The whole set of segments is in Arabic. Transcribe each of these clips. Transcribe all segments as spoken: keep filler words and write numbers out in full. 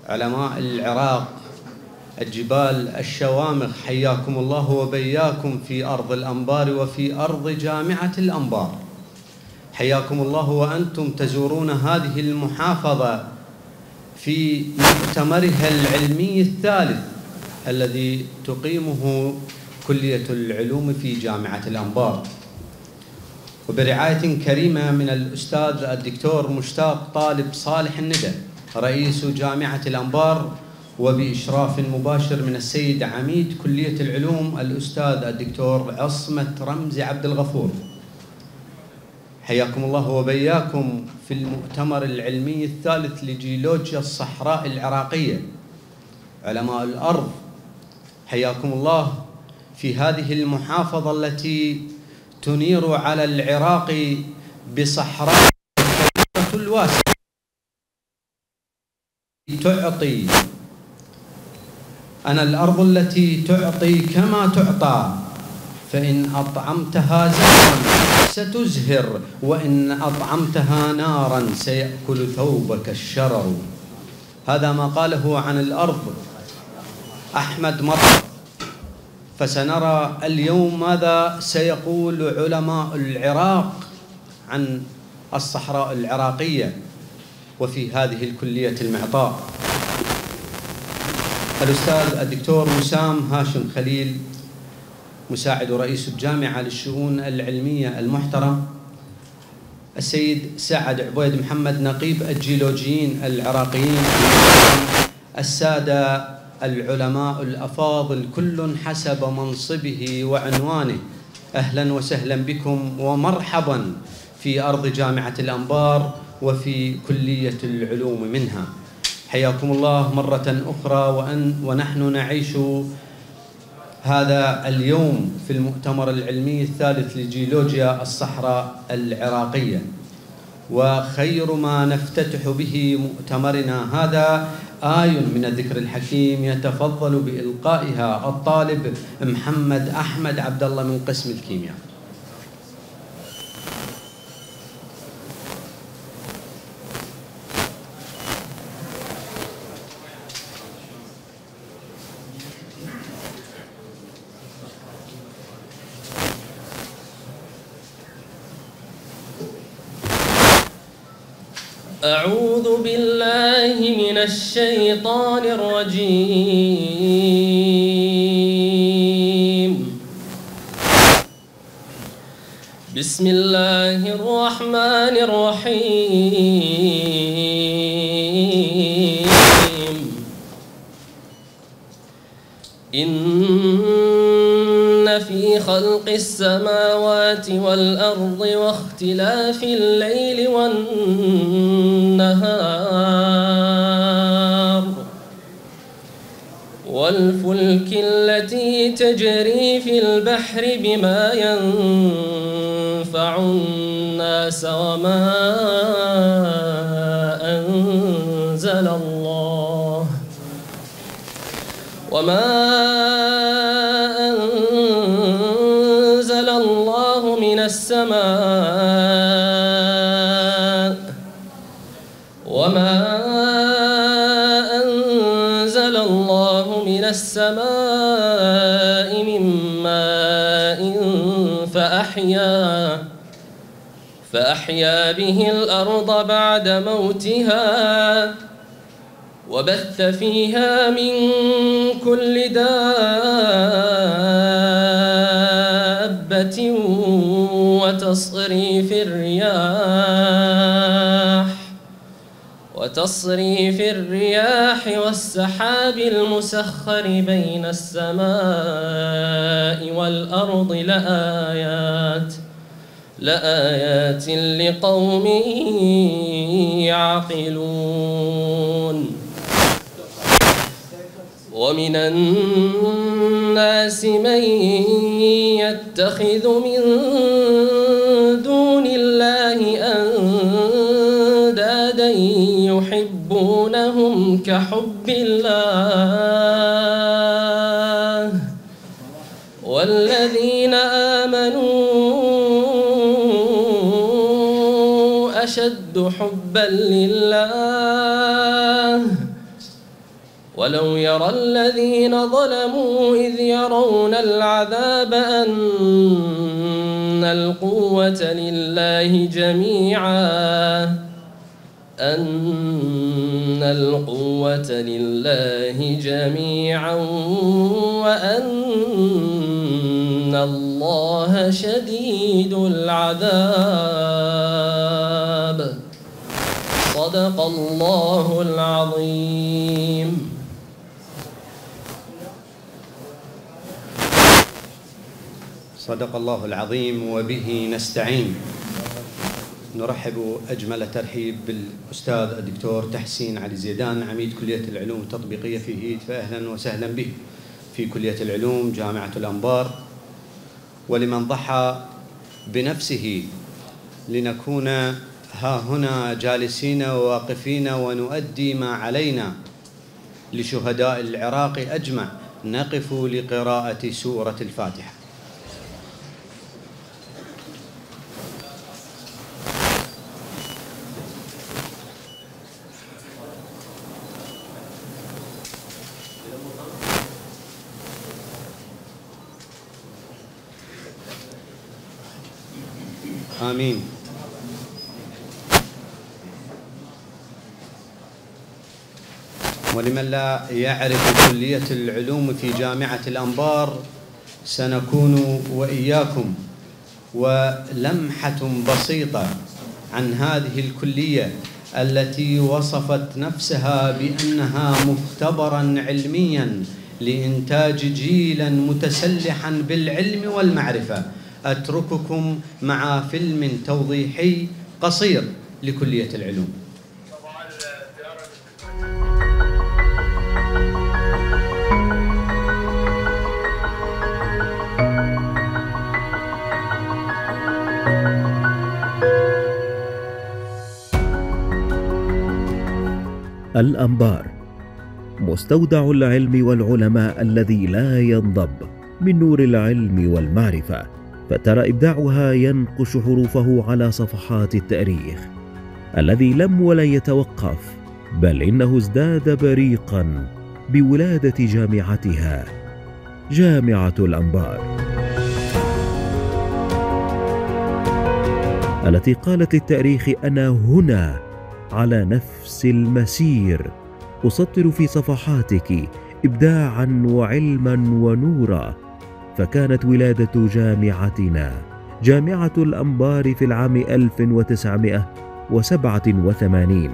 علماء العراق، الجبال الشوامخ، حياكم الله وبياكم في أرض الأنبار وفي أرض جامعة الأنبار. حياكم الله وأنتم تزورون هذه المحافظة في مؤتمرها العلمي الثالث الذي تقيمه كلية العلوم في جامعة الأنبار، وبرعاية كريمة من الأستاذ الدكتور مشتاق طالب صالح الندى رئيس جامعة الأنبار، وبإشراف مباشر من السيد عميد كلية العلوم الأستاذ الدكتور عصمة رمزي عبد الغفور. حياكم الله وبياكم في المؤتمر العلمي الثالث لجيولوجيا الصحراء العراقية. علماء الأرض، حياكم الله في هذه المحافظة التي تنير على العراق بصحراء الواسعة، تعطي أنا الأرض التي تعطي كما تعطى، فإن أطعمتها زهرا ستزهر، وإن أطعمتها نارا سيأكل ثوبك الشرر. هذا ما قاله عن الأرض أحمد مطر. فسنرى اليوم ماذا سيقول علماء العراق عن الصحراء العراقية وفي هذه الكلية المعطاء. الأستاذ الدكتور وسام هاشم خليل مساعد رئيس الجامعة للشؤون العلمية المحترم، السيد سعد عبيد محمد نقيب الجيولوجيين العراقيين، السادة العلماء الأفاضل كل حسب منصبه وعنوانه، أهلا وسهلا بكم ومرحبا في أرض جامعة الأنبار وفي كلية العلوم منها. حياكم الله مرة أخرى، وأن ونحن نعيش هذا اليوم في المؤتمر العلمي الثالث لجيولوجيا الصحراء العراقية. وخير ما نفتتح به مؤتمرنا هذا آي من الذكر الحكيم يتفضل بإلقائها الطالب محمد أحمد عبد الله من قسم الكيمياء. أعوذ بالله من الشيطان الرجيم. بسم الله الرحمن الرحيم. إن في خلق السماوات والأرض واختلاف الليل والنهار والفلك التي تجري في البحر بما ينفع الناس وما أنزل الله وما أنزل الله من السماء وما أنزل الله من السماء من ماء فأحيا فأحيا به الأرض بعد موتها وبث فيها من كل دابة وتصريف الرياح وتصريف الرياح والسحاب المسخر بين السماء والأرض لآيات لآيات لقوم يعقلون. ومن الناس من يتخذ من دون الله أندادا يحبونهم كحب الله والذين آمنوا أشد حبا لله ولو يرى الذين ظلموا إذ يرون العذاب أن القوة لله جميعا أن القوة لله جميعا وأن الله شديد العذاب. صدق الله العظيم. صدق الله العظيم وبه نستعين. نرحب أجمل ترحيب بالأستاذ الدكتور تحسين علي زيدان، عميد كلية العلوم التطبيقية في هيت، فأهلا وسهلا به في كلية العلوم جامعة الأنبار، ولمن ضحى بنفسه لنكون ها هنا جالسين وواقفين ونؤدي ما علينا لشهداء العراق أجمع، نقف لقراءة سورة الفاتحة. آمين. ولمن لا يعرف كلية العلوم في جامعة الأنبار، سنكون وإياكم ولمحة بسيطة عن هذه الكلية التي وصفت نفسها بأنها مختبرا علميا لإنتاج جيلا متسلحا بالعلم والمعرفة. أترككم مع فيلم توضيحي قصير لكلية العلوم. الأنبار مستودع العلم والعلماء الذي لا ينضب من نور العلم والمعرفة، فترى إبداعها ينقش حروفه على صفحات التاريخ الذي لم ولن يتوقف، بل إنه ازداد بريقا بولادة جامعتها، جامعة الأنبار، التي قالت للتاريخ: أنا هنا على نفس المسير، أسطر في صفحاتك إبداعا وعلما ونورا. فكانت ولادة جامعتنا جامعة الأنبار في العام ألف وتسعمائة وسبعة وثمانين،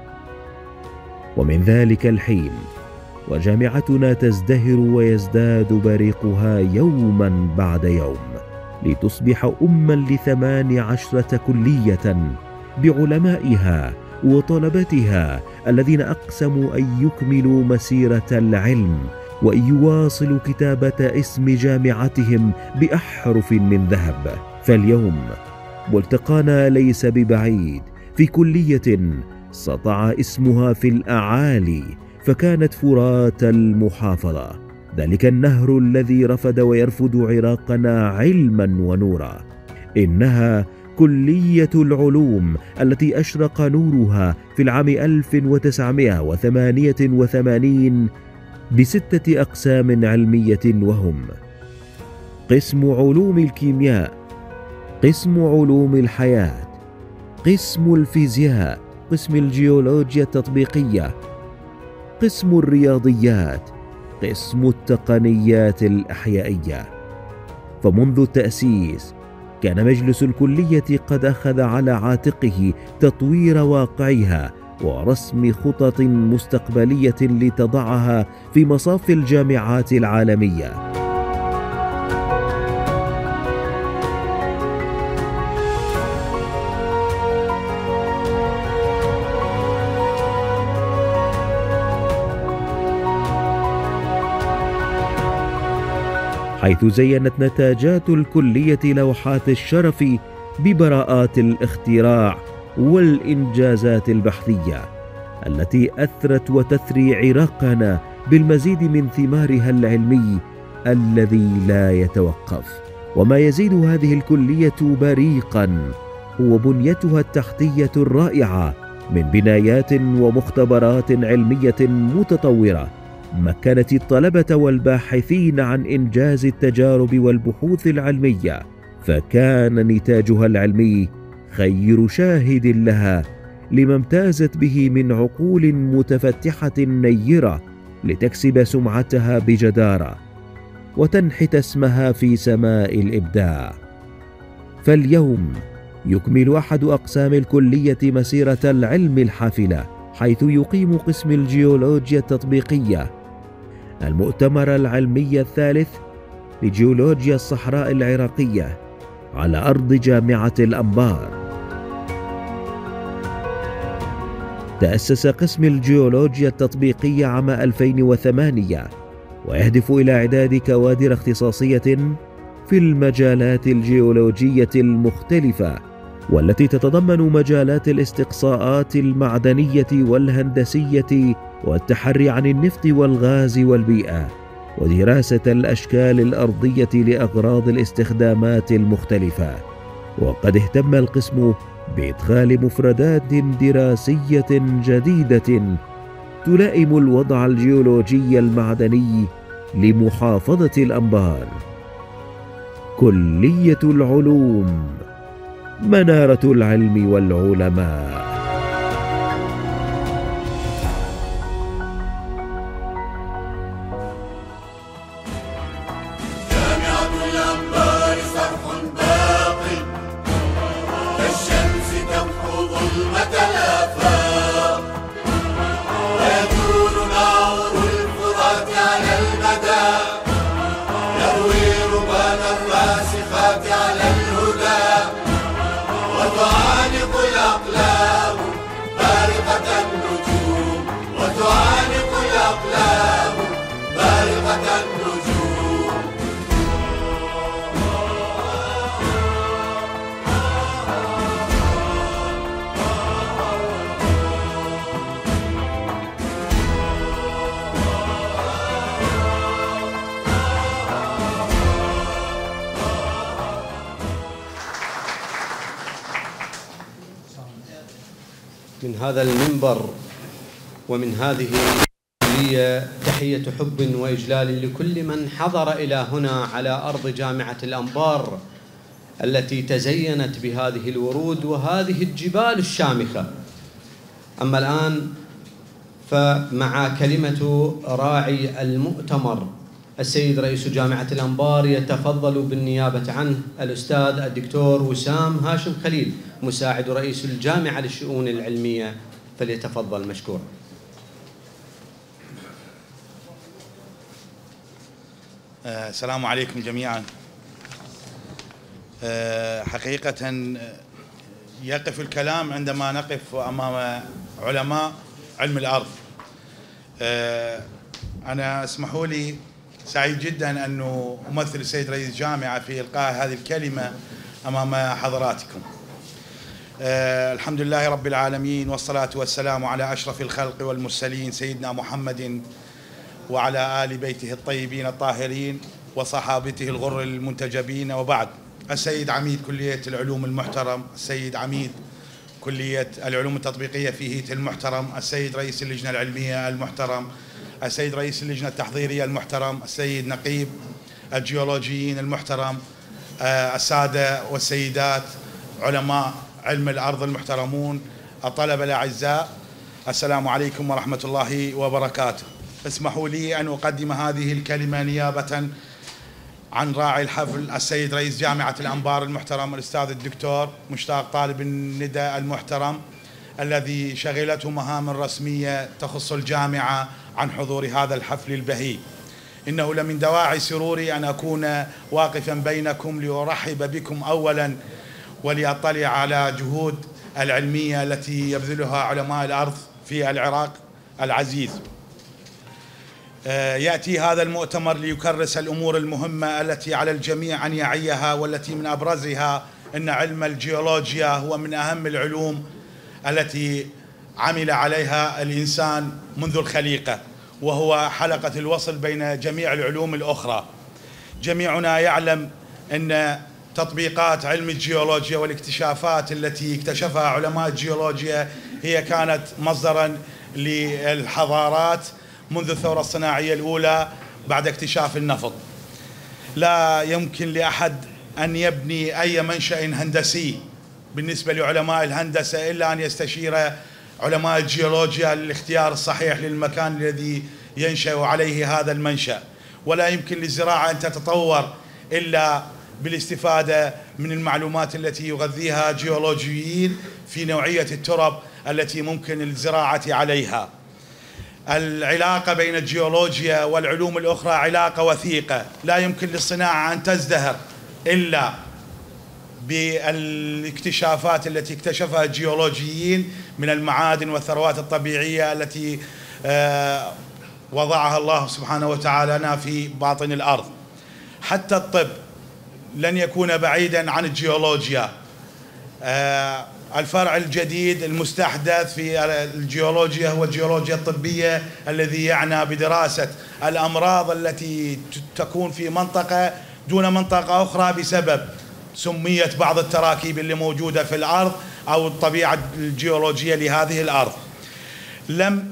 ومن ذلك الحين وجامعتنا تزدهر ويزداد بريقها يوما بعد يوم، لتصبح أما لثمان عشرة كلية بعلمائها وطلبتها الذين أقسموا أن يكملوا مسيرة العلم وأن يواصلوا كتابة اسم جامعتهم بأحرف من ذهب. فاليوم ملتقانا ليس ببعيد في كلية سطع اسمها في الأعالي، فكانت فرات المحافظة، ذلك النهر الذي رفد ويرفد عراقنا علما ونورا. إنها كلية العلوم التي أشرق نورها في العام ألف وتسعمائة وثمانية وثمانين بستة أقسام علمية، وهم: قسم علوم الكيمياء، قسم علوم الحياة، قسم الفيزياء، قسم الجيولوجيا التطبيقية، قسم الرياضيات، قسم التقنيات الأحيائية. فمنذ التأسيس كان مجلس الكلية قد أخذ على عاتقه تطوير واقعها ورسم خطط مستقبلية لتضعها في مصاف الجامعات العالمية. حيث زينت نتاجات الكلية لوحات الشرف ببراءات الاختراع والإنجازات البحثية التي أثرت وتثري عراقنا بالمزيد من ثمارها العلمي الذي لا يتوقف. وما يزيد هذه الكلية بريقا هو بنيتها التحتية الرائعة من بنايات ومختبرات علمية متطورة مكنت الطلبة والباحثين عن إنجاز التجارب والبحوث العلمية، فكان نتاجها العلمي خير شاهد لها لما امتازت به من عقول متفتحة نيرة لتكسب سمعتها بجدارة وتنحت اسمها في سماء الإبداع. فاليوم يكمل أحد أقسام الكلية مسيرة العلم الحافلة، حيث يقيم قسم الجيولوجيا التطبيقية المؤتمر العلمي الثالث لجيولوجيا الصحراء العراقية على أرض جامعة الأنبار. تأسس قسم الجيولوجيا التطبيقية عام ألفين وثمانية، ويهدف إلى إعداد كوادر اختصاصية في المجالات الجيولوجية المختلفة، والتي تتضمن مجالات الاستقصاءات المعدنية والهندسية والتحري عن النفط والغاز والبيئة، ودراسة الأشكال الأرضية لأغراض الاستخدامات المختلفة. وقد اهتم القسم بإدخال مفردات دراسية جديدة تلائم الوضع الجيولوجي المعدني لمحافظة الأنبار. كلية العلوم، منارة العلم والعلماء. من هذا المنبر ومن هذه الكلية تحية حب وإجلال لكل من حضر إلى هنا على أرض جامعة الأنبار التي تزينت بهذه الورود وهذه الجبال الشامخة. أما الآن فمع كلمة راعي المؤتمر السيد رئيس جامعة الأنبار يتفضل بالنيابة عنه الأستاذ الدكتور وسام هاشم خليل مساعد رئيس الجامعة للشؤون العلمية، فليتفضل مشكورا. السلام عليكم جميعا. حقيقة يقف الكلام عندما نقف أمام علماء علم الأرض. أنا اسمحوا لي سعيد جدا أنه أمثل السيد رئيس الجامعة في إلقاء هذه الكلمة أمام حضراتكم. أه الحمد لله رب العالمين، والصلاة والسلام على أشرف الخلق والمرسلين سيدنا محمد وعلى آل بيته الطيبين الطاهرين وصحابته الغر المنتجبين، وبعد. السيد عميد كلية العلوم المحترم، السيد عميد كلية العلوم التطبيقية في هيت المحترم، السيد رئيس اللجنة العلمية المحترم، السيد رئيس اللجنة التحضيرية المحترم، السيد نقيب الجيولوجيين المحترم، أه السادة والسيدات علماء علم الأرض المحترمون، الطلبة الأعزاء، السلام عليكم ورحمة الله وبركاته. اسمحوا لي أن أقدم هذه الكلمة نيابة عن راعي الحفل السيد رئيس جامعة الأنبار المحترم الأستاذ الدكتور مشتاق طالب الندى المحترم، الذي شغلته مهام رسمية تخص الجامعة عن حضور هذا الحفل البهي. إنه لمن دواعي سروري أن أكون واقفا بينكم لأرحب بكم أولا، ولأطلع على جهود العلمية التي يبذلها علماء الأرض في العراق العزيز. يأتي هذا المؤتمر ليكرس الأمور المهمة التي على الجميع أن يعيها، والتي من أبرزها أن علم الجيولوجيا هو من أهم العلوم التي عمل عليها الإنسان منذ الخليقة، وهو حلقة الوصل بين جميع العلوم الأخرى. جميعنا يعلم أن تطبيقات علم الجيولوجيا والاكتشافات التي اكتشفها علماء الجيولوجيا هي كانت مصدرا للحضارات، منذ الثورة الصناعية الأولى بعد اكتشاف النفط. لا يمكن لأحد أن يبني أي منشأ هندسي بالنسبة لعلماء الهندسة إلا أن يستشير علماء الجيولوجيا للاختيار الصحيح للمكان الذي ينشأ عليه هذا المنشأ. ولا يمكن للزراعة أن تتطور إلا بالاستفادة من المعلومات التي يغذيها جيولوجيين في نوعية الترب التي ممكن الزراعة عليها. العلاقة بين الجيولوجيا والعلوم الأخرى علاقة وثيقة، لا يمكن للصناعة أن تزدهر إلا بالاكتشافات التي اكتشفها الجيولوجيين من المعادن والثروات الطبيعية التي وضعها الله سبحانه وتعالى لنا في باطن الأرض. حتى الطب لن يكون بعيدا عن الجيولوجيا. الفرع الجديد المستحدث في الجيولوجيا هو الجيولوجيا الطبية، الذي يعنى بدراسة الأمراض التي تكون في منطقة دون منطقة أخرى بسبب سمية بعض التراكيب اللي موجودة في الأرض أو الطبيعة الجيولوجية لهذه الأرض. لم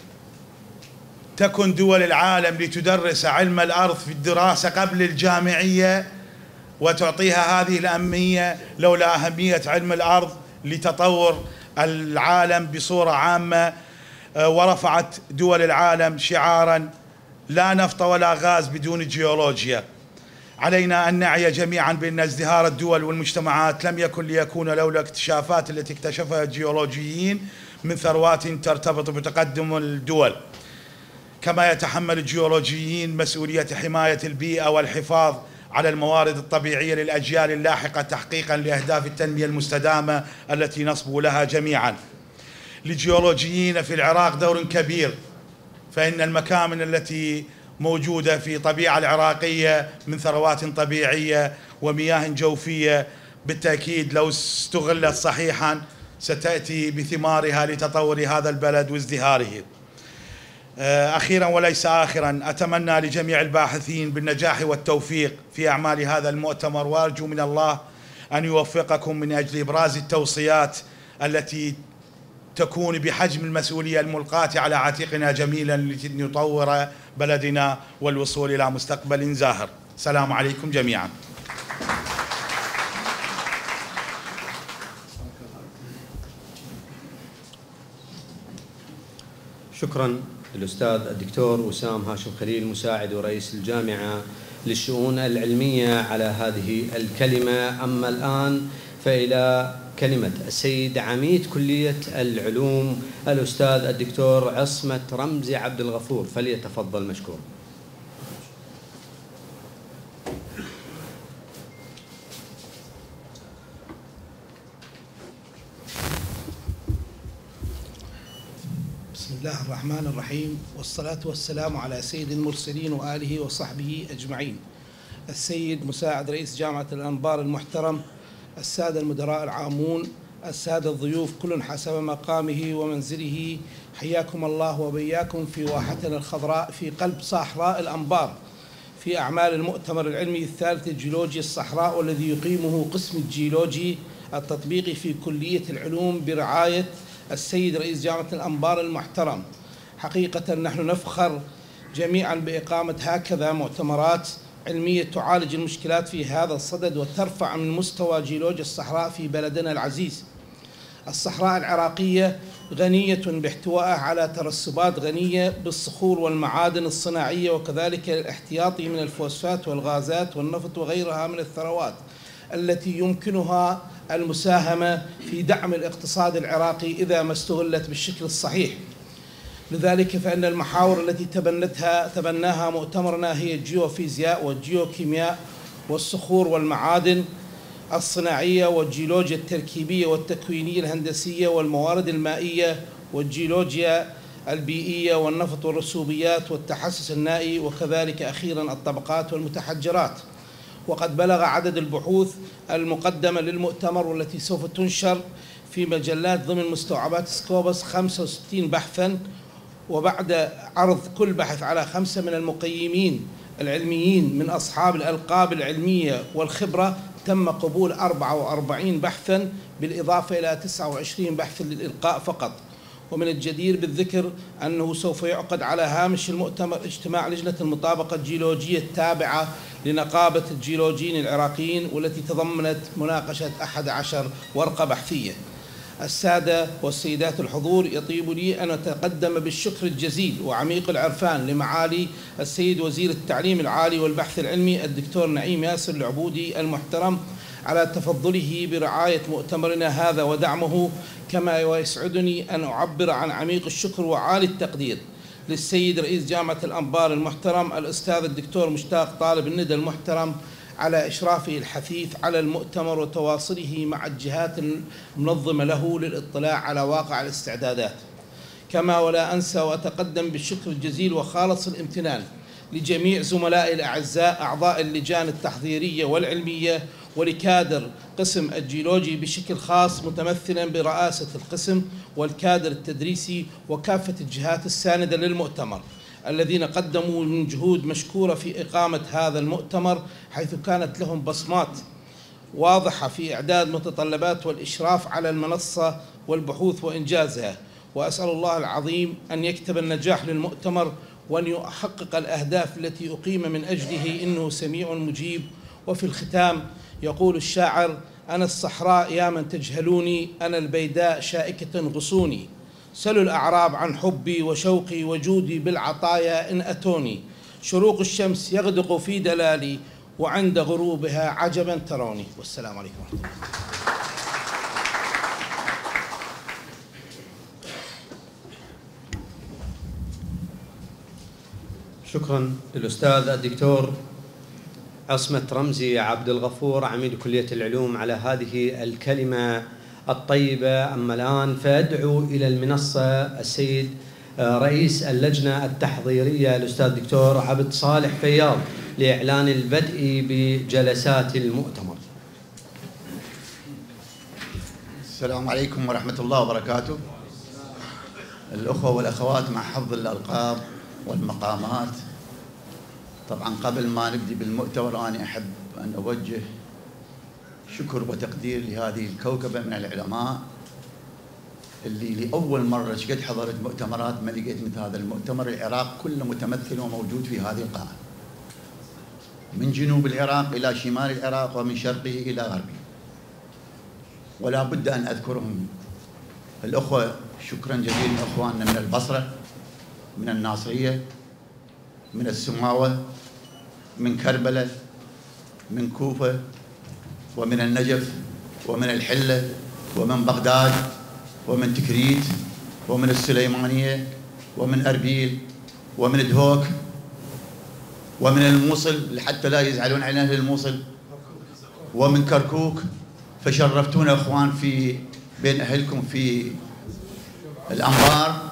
تكن دول العالم لتدرس علم الأرض في الدراسة قبل الجامعية وتعطيها هذه الأهمية لولا أهمية علم الأرض لتطور العالم بصورة عامة. ورفعت دول العالم شعارا لا نفط ولا غاز بدون الجيولوجيا. علينا أن نعي جميعا بأن ازدهار الدول والمجتمعات لم يكن ليكون لولا الاكتشافات التي اكتشفها الجيولوجيين من ثروات ترتبط بتقدم الدول. كما يتحمل الجيولوجيين مسؤولية حماية البيئة والحفاظ على الموارد الطبيعية للأجيال اللاحقة تحقيقا لأهداف التنمية المستدامة التي نصبو لها جميعا. للجيولوجيين في العراق دور كبير، فإن المكامن التي موجودة في طبيعة العراقية من ثروات طبيعية ومياه جوفية بالتأكيد لو استغلت صحيحا ستأتي بثمارها لتطور هذا البلد وازدهاره. أخيرا وليس آخرا، أتمنى لجميع الباحثين بالنجاح والتوفيق في أعمال هذا المؤتمر، وأرجو من الله أن يوفقكم من أجل إبراز التوصيات التي تكون بحجم المسؤولية الملقاة على عاتقنا جميلا لنطور بلدنا والوصول إلى مستقبل زاهر. السلام عليكم جميعا. شكرا للأستاذ الدكتور وسام هاشم خليل مساعد ورئيس الجامعة للشؤون العلمية على هذه الكلمة. أما الآن فإلى كلمة السيد عميد كلية العلوم الأستاذ الدكتور عصمة رمزي عبد الغفور، فليتفضل مشكور. بسم الله الرحمن الرحيم، والصلاة والسلام على سيد المرسلين وآله وصحبه أجمعين. السيد مساعد رئيس جامعة الأنبار المحترم، السادة المدراء العامون، السادة الضيوف كل حسب مقامه ومنزله، حياكم الله وبياكم في واحتنا الخضراء في قلب صحراء الأنبار في أعمال المؤتمر العلمي الثالث الجيولوجيا الصحراء، والذي يقيمه قسم الجيولوجي التطبيقي في كلية العلوم برعاية السيد رئيس جامعة الأنبار المحترم. حقيقة نحن نفخر جميعا بإقامة هكذا مؤتمرات علمية تعالج المشكلات في هذا الصدد وترفع من مستوى جيولوجيا الصحراء في بلدنا العزيز. الصحراء العراقية غنية باحتوائها على ترسبات غنية بالصخور والمعادن الصناعية، وكذلك الاحتياطي من الفوسفات والغازات والنفط وغيرها من الثروات التي يمكنها المساهمة في دعم الاقتصاد العراقي إذا ما استغلت بالشكل الصحيح. لذلك فإن المحاور التي تبنتها تبناها مؤتمرنا هي الجيوفيزياء والجيوكيمياء والصخور والمعادن الصناعية والجيولوجيا التركيبية والتكوينية الهندسية والموارد المائية والجيولوجيا البيئية والنفط والرسوبيات والتحسس النائي، وكذلك أخيرا الطبقات والمتحجرات. وقد بلغ عدد البحوث المقدمة للمؤتمر والتي سوف تنشر في مجلات ضمن مستوعبات سكوبس خمسة وستين بحثا، وبعد عرض كل بحث على خمسة من المقيمين العلميين من أصحاب الألقاب العلمية والخبرة تم قبول أربعة وأربعين بحثا بالإضافة إلى تسعة وعشرين بحثا للإلقاء فقط. ومن الجدير بالذكر أنه سوف يعقد على هامش المؤتمر اجتماع لجنة المطابقة الجيولوجية التابعة لنقابة الجيولوجيين العراقيين، والتي تضمنت مناقشة أحد عشر ورقة بحثية. السادة والسيدات الحضور، يطيب لي أن أتقدم بالشكر الجزيل وعميق العرفان لمعالي السيد وزير التعليم العالي والبحث العلمي الدكتور نعيم ياسر العبودي المحترم على تفضله برعاية مؤتمرنا هذا ودعمه، كما ويسعدني أن أعبر عن عميق الشكر وعالي التقدير للسيد رئيس جامعة الأنبار المحترم الأستاذ الدكتور مشتاق طالب الندى المحترم على إشرافه الحثيث على المؤتمر وتواصله مع الجهات المنظمة له للإطلاع على واقع الاستعدادات. كما ولا أنسى وأتقدم بالشكر الجزيل وخالص الامتنان لجميع زملائي الأعزاء أعضاء اللجان التحضيرية والعلمية، ولكادر قسم الجيولوجي بشكل خاص متمثلا برئاسة القسم والكادر التدريسي وكافة الجهات الساندة للمؤتمر، الذين قدموا من جهود مشكورة في إقامة هذا المؤتمر، حيث كانت لهم بصمات واضحة في إعداد متطلبات والإشراف على المنصة والبحوث وإنجازها. وأسأل الله العظيم أن يكتب النجاح للمؤتمر وأن يحقق الأهداف التي أقيم من أجله، إنه سميع مجيب. وفي الختام يقول الشاعر: أنا الصحراء يا من تجهلوني، أنا البيداء شائكة غصوني، سلوا الأعراب عن حبي وشوقي وجودي بالعطايا إن أتوني، شروق الشمس يغدق في دلالي وعند غروبها عجبا تروني. والسلام عليكم ورحمة الله. شكرا للأستاذ الدكتور عصمة رمزي عبد الغفور عميد كلية العلوم على هذه الكلمة الطيبة. أما الآن فأدعو إلى المنصة السيد رئيس اللجنة التحضيرية الأستاذ الدكتور عبد صالح فياض لإعلان البدء بجلسات المؤتمر. السلام عليكم ورحمة الله وبركاته. الأخوة والأخوات مع حفظ الألقاب والمقامات، طبعا قبل ما نبدي بالمؤتمر أنا أحب أن أوجه شكر وتقدير لهذه الكوكبة من العلماء اللي لأول مرة شقد حضرت مؤتمرات ما لقيت مثل هذا المؤتمر. العراق كله متمثل وموجود في هذه القاعة، من جنوب العراق إلى شمال العراق ومن شرقه إلى غربه، ولا بد أن أذكرهم. الأخوة شكرا جزيلا أخواننا من البصرة، من الناصرية، من السماوة، من كربلاء، من كوفة، ومن النجف، ومن الحلة، ومن بغداد، ومن تكريت، ومن السليمانية، ومن أربيل، ومن دهوك، ومن الموصل حتى لا يزعلون على أهل الموصل، ومن كركوك. فشرفتونا أخوان في بين أهلكم في الأنبار.